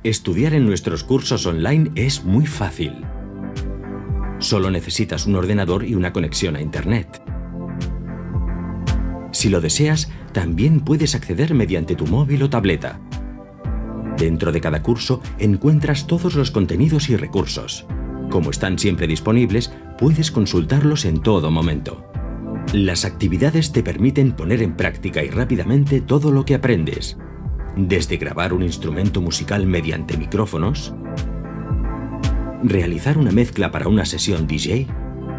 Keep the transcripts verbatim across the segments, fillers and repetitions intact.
Estudiar en nuestros cursos online es muy fácil. Solo necesitas un ordenador y una conexión a Internet. Si lo deseas, también puedes acceder mediante tu móvil o tableta. Dentro de cada curso encuentras todos los contenidos y recursos. Como están siempre disponibles, puedes consultarlos en todo momento. Las actividades te permiten poner en práctica y rápidamente todo lo que aprendes. Desde grabar un instrumento musical mediante micrófonos, realizar una mezcla para una sesión D J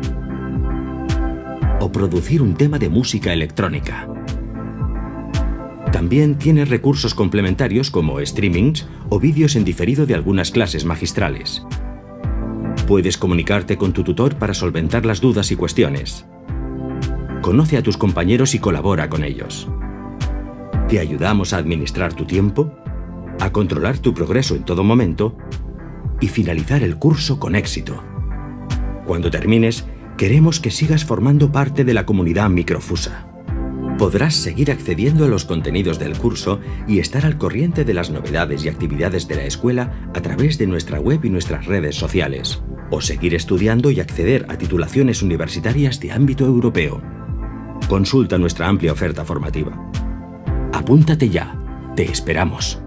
o producir un tema de música electrónica. También tienes recursos complementarios como streamings o vídeos en diferido de algunas clases magistrales. Puedes comunicarte con tu tutor para solventar las dudas y cuestiones. Conoce a tus compañeros y colabora con ellos. Te ayudamos a administrar tu tiempo, a controlar tu progreso en todo momento y finalizar el curso con éxito. Cuando termines, queremos que sigas formando parte de la comunidad Microfusa. Podrás seguir accediendo a los contenidos del curso y estar al corriente de las novedades y actividades de la escuela a través de nuestra web y nuestras redes sociales, o seguir estudiando y acceder a titulaciones universitarias de ámbito europeo. Consulta nuestra amplia oferta formativa. Apúntate ya, te esperamos.